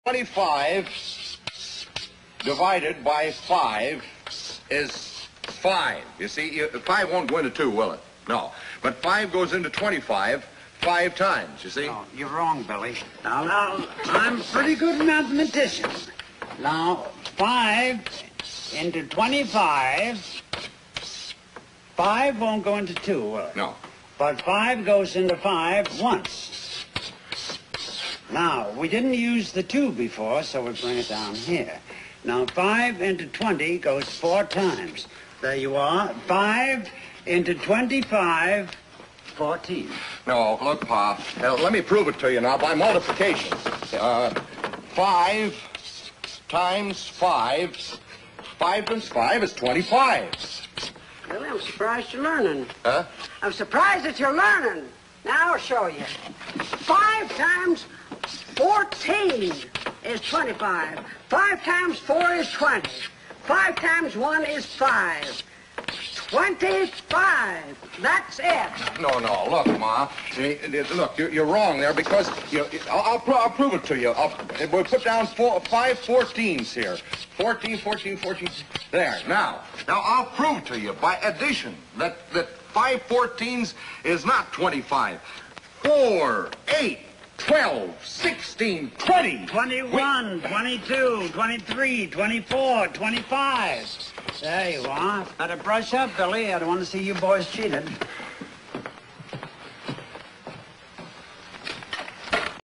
25 divided by 5 is 5. You see, 5 won't go into 2, will it? No. But 5 goes into 25 5 times, you see? No, you're wrong, Billy. Now, I'm a pretty good mathematician. Now, 5 into 25, 5 won't go into 2, will it? No. But 5 goes into 5 once. Now, we didn't use the 2 before, so we bring it down here. Now, 5 into 20 goes 4 times. There you are. 5 into 25, 14. No, look, Pa. Let me prove it to you now by multiplication. 5 times 5. 5 times 5 is 25. Billy, I'm surprised you're learning. Huh? I'm surprised that you're learning. Now I'll show you. 5 times 14 is 25. 5 times 4 is 20. 5 times 1 is 5. 25. That's it. No, look, Ma. Look, you're wrong there because I'll prove it to you. We'll put down 5 14s here. 14. There. Now I'll prove to you by addition that 5 14s is not 25. 4, 8, 12, 16, 20. 21, 22, 23, 24, 25. There you are. Better brush up, Billy. I don't want to see you boys cheated.